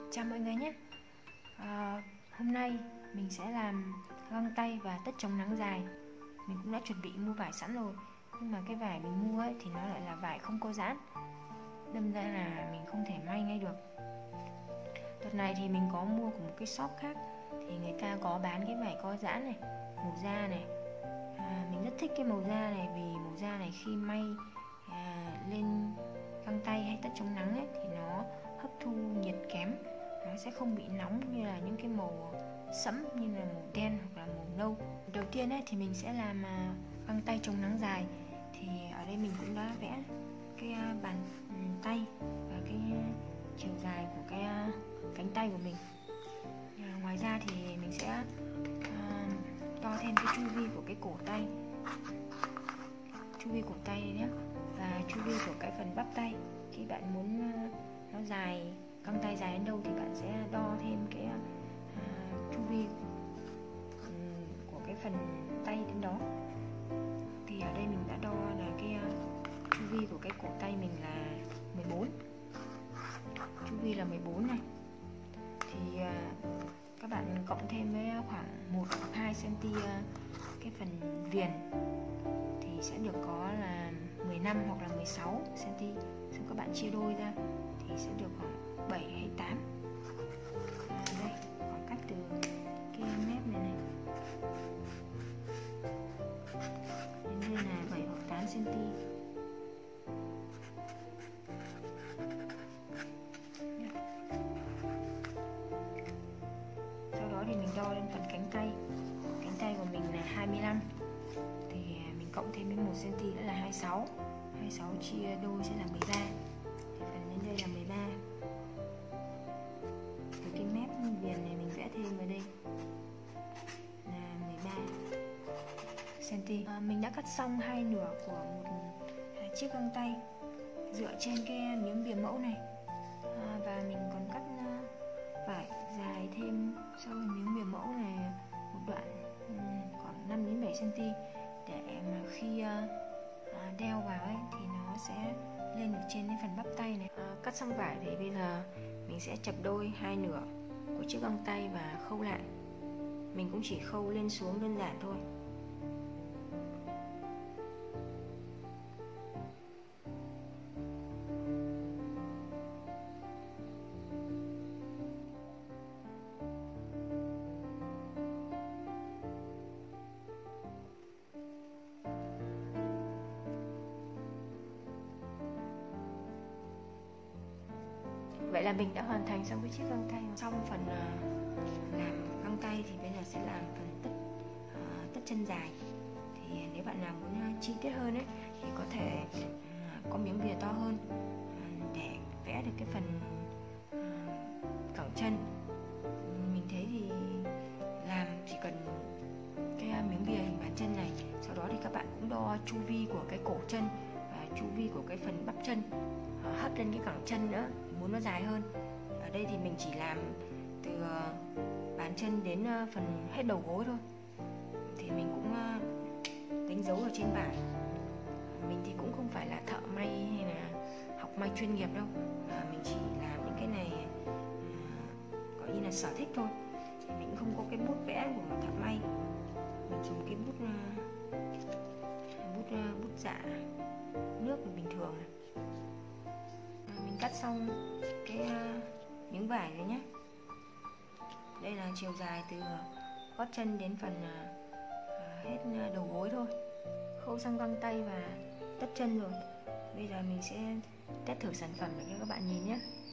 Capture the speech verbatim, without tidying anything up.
Chào mọi người nhé. à, Hôm nay mình sẽ làm găng tay và tất chống nắng dài. Mình cũng đã chuẩn bị mua vải sẵn rồi, nhưng mà cái vải mình mua ấy thì nó lại là vải không có dán, đâm ra là mình không thể may ngay được. Đợt này thì mình có mua của một cái shop khác, thì người ta có bán cái vải có dán này, màu da này. à, Mình rất thích cái màu da này, vì màu da này khi may à, lên găng tay hay tất chống nắng ấy thì nó hấp thu nhiệt kém, nó sẽ không bị nóng như là những cái màu sẫm như là màu đen hoặc là màu nâu. Đầu tiên ấy thì mình sẽ làm găng tay chống nắng dài. Thì ở đây mình cũng đã vẽ cái bàn tay và cái chiều dài của cái cánh tay của mình. À, ngoài ra thì mình sẽ uh, đo thêm cái chu vi của cái cổ tay, chu vi cổ tay nhé, và chu vi của cái phần bắp tay. Khi bạn muốn uh, nó dài, găng tay dài đến đâu thì bạn sẽ đo thêm cái uh, chu vi um, của cái phần tay đến đó. Thì ở đây mình đã đo là cái uh, chu vi của cái cổ tay mình là mười bốn, chu vi là mười bốn này. Thì uh, các bạn cộng thêm với khoảng một hoặc hai xăng-ti-mét uh, cái phần viền thì sẽ được có là mười lăm hoặc là mười sáu xăng-ti-mét. Xong các bạn chia đôi ra thì sẽ được khoảng bảy hay tám. À, đây khoảng cách từ cái mép này này đến đây là bảy hoặc tám xăng-ti-mét. Sau đó thì mình đo lên phần cánh tay. Cánh tay của mình là hai mươi lăm, thì mình cộng thêm với một xăng-ti-mét nữa là hai mươi sáu. hai mươi sáu chia đôi sẽ là mười ba, thì phần đến đây là mười ba. Từ cái mép viền này mình vẽ thêm vào đây là mười ba xăng-ti-mét. à, Mình đã cắt xong hai nửa của một chiếc găng tay dựa trên cái miếng bìa mẫu này. à, Và mình còn cắt vải dài thêm sau miếng bìa mẫu này một đoạn khoảng năm đến bảy xăng-ti-mét, để mà khi đeo vào ấy thì nó sẽ lên được trên cái phần bắp tay này. à, Cắt xong vải thì bây giờ mình sẽ chập đôi hai nửa của chiếc găng tay và khâu lại. Mình cũng chỉ khâu lên xuống đơn giản thôi. Vậy là mình đã hoàn thành xong cái chiếc găng tay. Xong phần uh, làm găng tay thì bây giờ sẽ làm phần tất uh, tất chân dài. Thì nếu bạn nào muốn uh, chi tiết hơn ấy thì có thể uh, có miếng bìa to hơn uh, để vẽ được cái phần uh, cẳng chân. Mình thấy thì làm chỉ cần cái uh, miếng bìa hình bàn chân này. Sau đó thì các bạn cũng đo chu vi của cái cổ chân và chu vi của cái phần bắp chân, uh, hất lên cái cẳng chân nữa, muốn nó dài hơn. Ở đây thì mình chỉ làm từ bàn chân đến phần hết đầu gối thôi. Thì mình cũng đánh dấu ở trên bảng. Mình thì cũng không phải là thợ may hay là học may chuyên nghiệp đâu. à, Mình chỉ làm những cái này à, gọi như là sở thích thôi. Thì mình không có cái bút vẽ của một thợ may. Mình dùng cái bút bút bút dạ nước bình thường này. Mình cắt xong cái uh, miếng vải này nhé. Đây là chiều dài từ gót chân đến phần uh, hết đầu gối thôi. Khâu xong găng tay và tất chân rồi. Bây giờ mình sẽ test thử sản phẩm để cho các bạn nhìn nhé.